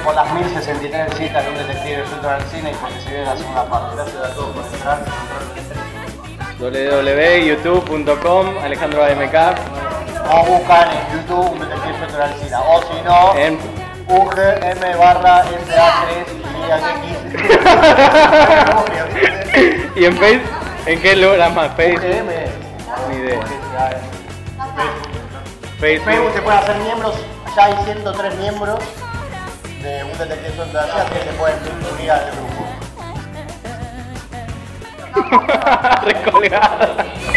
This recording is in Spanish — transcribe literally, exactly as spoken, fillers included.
por las mil sesenta y tres citas de un detective dentro del cine y porque se viene la segunda parte. Gracias a todos por entrar. w w w punto youtube punto com Alejandro A M K. O buscan en YouTube un detective dentro del cine. O si no, En U G M barra S A tres ¿Y en Face? ¿En qué lugar más? Face. U G M. Ni idea. Facebook Facebook. se puede hacer miembros, ya hay ciento tres miembros de un detective dentro del cine, así que se pueden unir al grupo. Recolgada.